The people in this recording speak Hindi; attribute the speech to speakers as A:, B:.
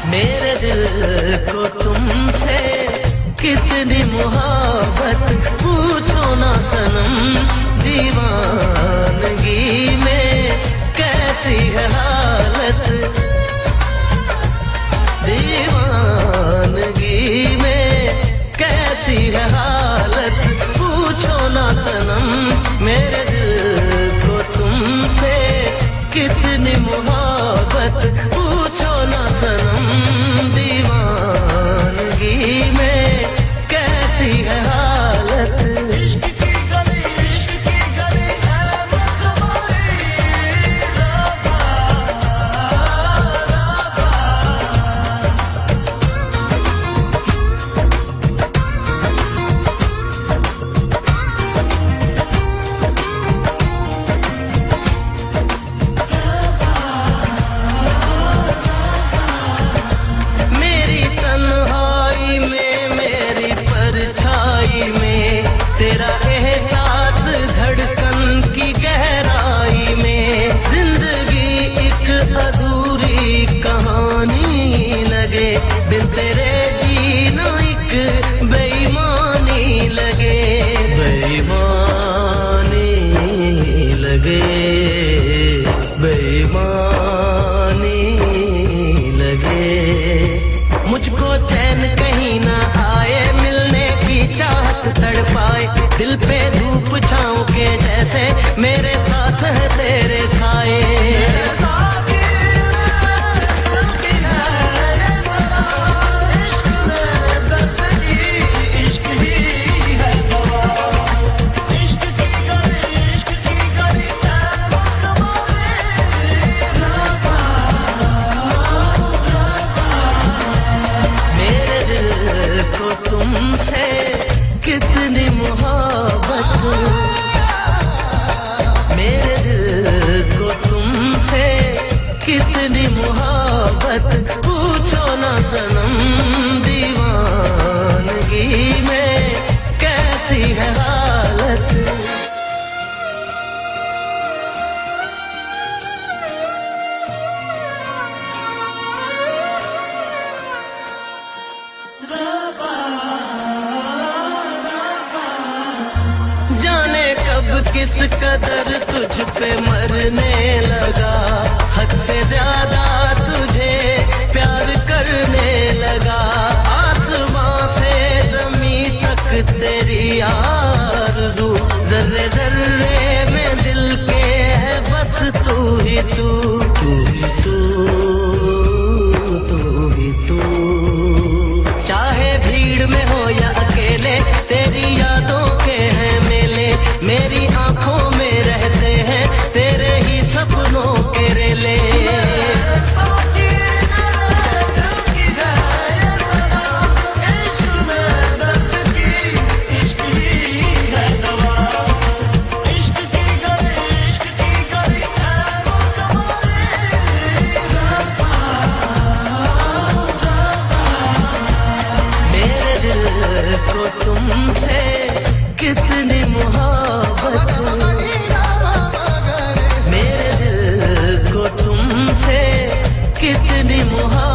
A: मेरे दिल को तुमसे कितनी मोहब्बत, पूछो ना सनम दीवानगी में कैसी है हालत, दीवानगी में कैसी है हालत, पूछो ना सनम मेरे दिल को तुमसे कितनी मोहब्बत, पूछो ना सनम दीवानगी में कैसी है हालत। इश्क की गली है मखमली रबा, मेरी तन्हाई में मेरी परछाई में तेरा एहसास, धड़कन की गहराई में जिंदगी एक अधूरी कहानी लगे, बिन तेरे जीना एक बेईमानी लगे, बेईमानी लगे, बेईमानी लगे। मुझको चैन कहीं ना आए, मिलने की चाहत तड़पाए, दिल पे धूप छाँव के जैसे मेरे साथ है तेरे साए। मेरे दिल को तुमसे कितनी मोहब्बत, मेरे दिल को तुमसे कितनी मोहब्बत, पूछो ना सनम दीवानगी में कैसी है हालत। जाने कब किस कदर तुझ पे मरने लगा, हद से ज्यादा तुझे प्यार करने लगा, आसमां से जमीन तक तेरी आरज़ू, जर्रे जर्रे में दिल के है बस तू ही तू, तू ही तू, तू ही तू। चाहे भीड़ में हो या अकेले तेरी यादों के हैं मेले, मेरी आंखों में रहते हैं तेरे ही सपनों के रेले। मेरे दिल को तुमसे कितनी मोहब्बत, मेरे दिल को तुमसे कितनी मोहब्बत,